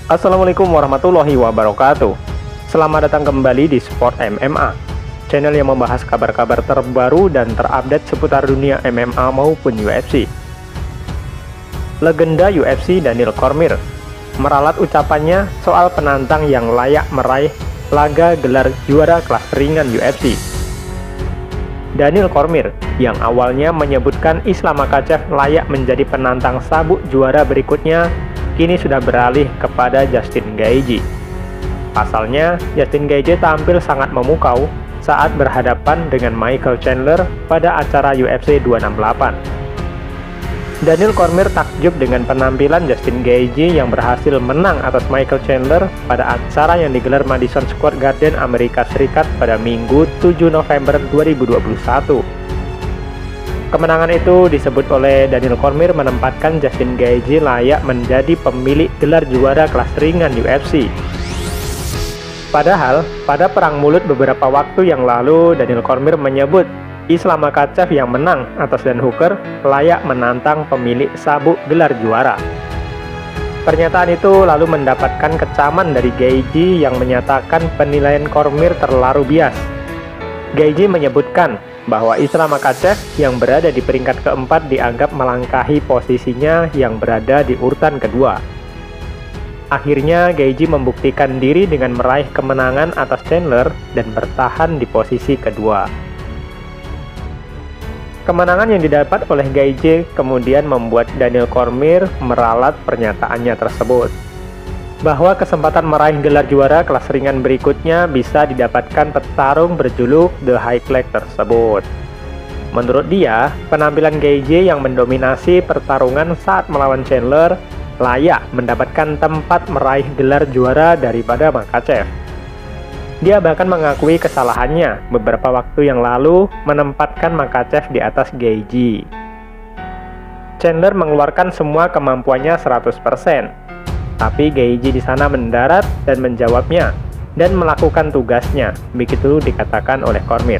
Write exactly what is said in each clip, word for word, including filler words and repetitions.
Assalamualaikum warahmatullahi wabarakatuh. Selamat datang kembali di Sport M M A, channel yang membahas kabar-kabar terbaru dan terupdate seputar dunia M M A maupun U F C. Legenda U F C Daniel Cormier meralat ucapannya soal penantang yang layak meraih laga gelar juara kelas ringan U F C. Daniel Cormier yang awalnya menyebutkan Islam Makhachev layak menjadi penantang sabuk juara berikutnya, kini sudah beralih kepada Justin Gaethje. Pasalnya, Justin Gaethje tampil sangat memukau saat berhadapan dengan Michael Chandler pada acara U F C dua enam delapan. Daniel Cormier takjub dengan penampilan Justin Gaethje yang berhasil menang atas Michael Chandler pada acara yang digelar Madison Square Garden, Amerika Serikat pada Minggu tujuh November dua ribu dua puluh satu. Kemenangan itu disebut oleh Daniel Cormier menempatkan Justin Gaethje layak menjadi pemilik gelar juara kelas ringan U F C. Padahal, pada perang mulut beberapa waktu yang lalu, Daniel Cormier menyebut Islam Makhachev yang menang atas Dan Hooker layak menantang pemilik sabuk gelar juara. Pernyataan itu lalu mendapatkan kecaman dari Gaethje yang menyatakan penilaian Cormier terlalu bias. Gaethje menyebutkan bahwa Islam Makhachev yang berada di peringkat keempat dianggap melangkahi posisinya yang berada di urutan kedua. Akhirnya Gaethje membuktikan diri dengan meraih kemenangan atas Chandler dan bertahan di posisi kedua. Kemenangan yang didapat oleh Gaethje kemudian membuat Daniel Cormier meralat pernyataannya tersebut, bahwa kesempatan meraih gelar juara kelas ringan berikutnya bisa didapatkan petarung berjuluk The High Flag tersebut. Menurut dia, penampilan Gaethje yang mendominasi pertarungan saat melawan Chandler layak mendapatkan tempat meraih gelar juara daripada Makhachev. Dia bahkan mengakui kesalahannya beberapa waktu yang lalu menempatkan Makhachev di atas Gaethje. Chandler mengeluarkan semua kemampuannya seratus persen. Tapi Gaethje di sana mendarat dan menjawabnya dan melakukan tugasnya, begitu dikatakan oleh Cormier.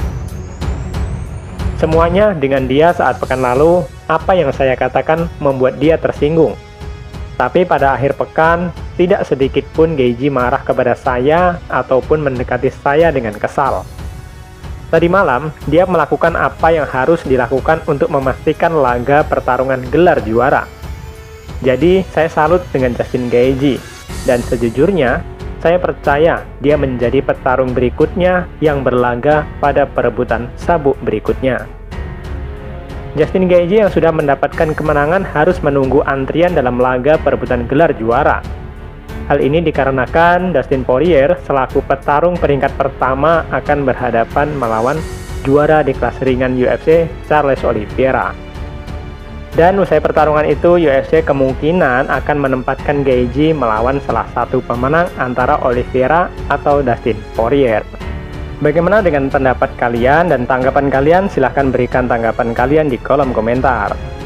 Semuanya dengan dia saat pekan lalu, apa yang saya katakan membuat dia tersinggung. Tapi pada akhir pekan, tidak sedikit pun Gaethje marah kepada saya ataupun mendekati saya dengan kesal. Tadi malam, dia melakukan apa yang harus dilakukan untuk memastikan laga pertarungan gelar juara. Jadi, saya salut dengan Justin Gaethje, dan sejujurnya, saya percaya dia menjadi petarung berikutnya yang berlaga pada perebutan sabuk berikutnya. Justin Gaethje yang sudah mendapatkan kemenangan harus menunggu antrian dalam laga perebutan gelar juara. Hal ini dikarenakan Dustin Poirier selaku petarung peringkat pertama akan berhadapan melawan juara di kelas ringan U F C Charles Oliveira. Dan usai pertarungan itu, U F C kemungkinan akan menempatkan Gaethje melawan salah satu pemenang antara Oliveira atau Dustin Poirier. Bagaimana dengan pendapat kalian dan tanggapan kalian? Silahkan berikan tanggapan kalian di kolom komentar.